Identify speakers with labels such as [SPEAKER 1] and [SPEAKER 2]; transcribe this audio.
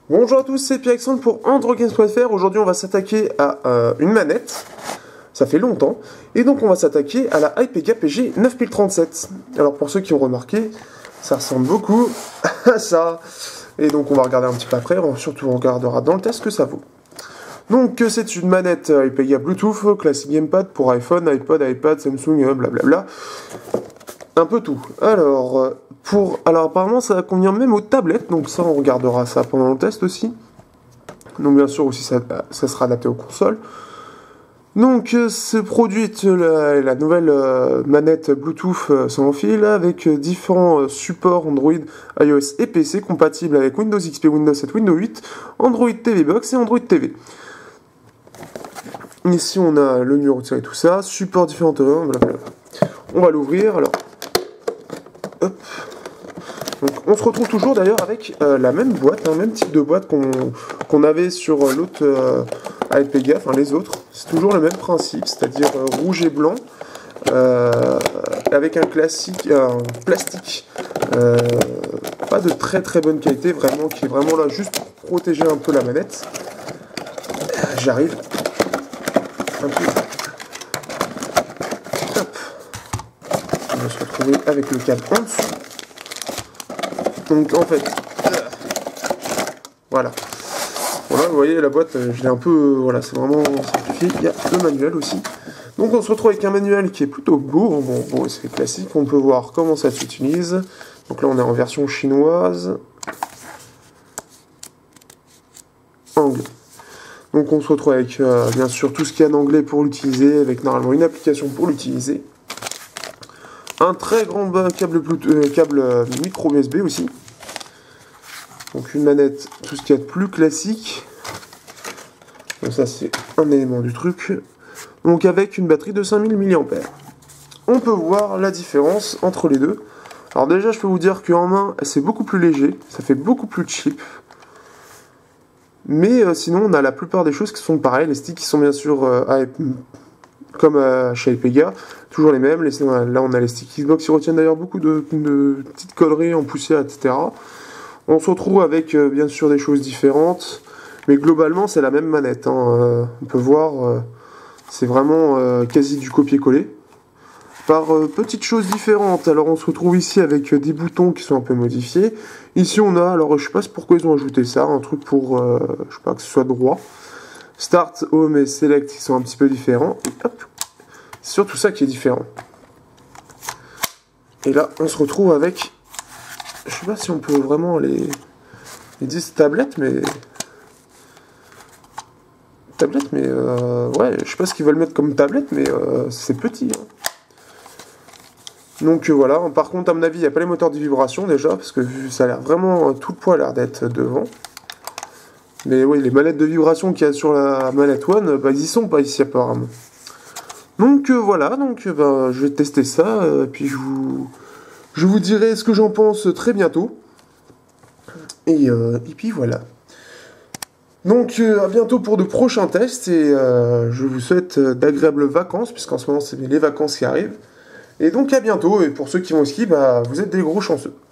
[SPEAKER 1] Bonjour à tous, c'est Pierre-Alexandre pour AndroGames.fr. Aujourd'hui, on va s'attaquer à une manette. Ça fait longtemps. Et donc, on va s'attaquer à la Hypega PG 9037. Alors, pour ceux qui ont remarqué, ça ressemble beaucoup à ça. Et donc, on va regarder un petit peu après. Surtout, on regardera dans le test ce que ça vaut. Donc, c'est une manette Hypega Bluetooth, classique gamepad pour iPhone, iPod, iPad, Samsung, blablabla. Un peu tout. Alors, apparemment, ça va convenir même aux tablettes, donc ça, on regardera ça pendant le test aussi. Donc, bien sûr, aussi, ça sera adapté aux consoles. Donc, c'est produite la nouvelle manette Bluetooth sans fil avec différents supports Android, iOS et PC compatibles avec Windows XP, Windows 7, Windows 8, Android TV Box et Android TV. Ici, on a le numéro de série, tout ça, support différents, blablabla. On va l'ouvrir, alors. Hop. Donc, on se retrouve toujours d'ailleurs avec la même boîte, même type de boîte qu'on avait sur l'autre Hypega, enfin les autres. C'est toujours le même principe, c'est-à-dire rouge et blanc, avec un plastique pas de très très bonne qualité, vraiment, qui est vraiment là juste pour protéger un peu la manette. J'arrive un peu. Hop. On va se retrouver avec le câble en dessous. Donc en fait, voilà, vous voyez la boîte, je l'ai un peu, voilà, c'est vraiment simplifié. Il y a le manuel aussi. Donc on se retrouve avec un manuel qui est plutôt beau, bon c'est classique, on peut voir comment ça s'utilise. Donc là on est en version chinoise, anglais. Donc on se retrouve avec bien sûr tout ce qu'il y a en anglais pour l'utiliser, avec normalement une application pour l'utiliser. Un très grand câble micro USB aussi. Donc une manette, tout ce qu'il y a de plus classique. Donc ça c'est un élément du truc. Donc avec une batterie de 5000 mAh. On peut voir la différence entre les deux. Alors déjà je peux vous dire qu'en main c'est beaucoup plus léger, ça fait beaucoup plus cheap. Mais sinon on a la plupart des choses qui sont pareilles. Les sticks qui sont bien sûr comme chez Hypega, toujours les mêmes. Là on a les sticks Xbox qui retiennent d'ailleurs beaucoup de petites conneries en poussière, etc. On se retrouve avec bien sûr des choses différentes, mais globalement c'est la même manette. On peut voir, c'est vraiment quasi du copier-coller. Par petites choses différentes, alors on se retrouve ici avec des boutons qui sont un peu modifiés. Ici on a, alors je sais pas pourquoi ils ont ajouté ça, un truc pour, je sais pas, que ce soit droit. Start, Home et Select qui sont un petit peu différents. Et hop, c'est surtout ça qui est différent. Et là on se retrouve avec, je sais pas si on peut vraiment les... Ils disent tablette, mais... Tablette, mais... Ouais, je sais pas ce qu'ils veulent mettre comme tablette, mais c'est petit. Donc voilà, par contre, à mon avis, il n'y a pas les moteurs de vibration déjà, parce que ça a l'air vraiment... Tout le poids a l'air d'être devant. Mais oui, les manettes de vibration qu'il y a sur la manette One, bah, ils y sont pas ici apparemment. Donc voilà, je vais tester ça, puis je vous dirai ce que j'en pense très bientôt. Et puis voilà. Donc à bientôt pour de prochains tests, et je vous souhaite d'agréables vacances, puisqu'en ce moment c'est les vacances qui arrivent. Et donc à bientôt, et pour ceux qui vont au ski, bah, vous êtes des gros chanceux.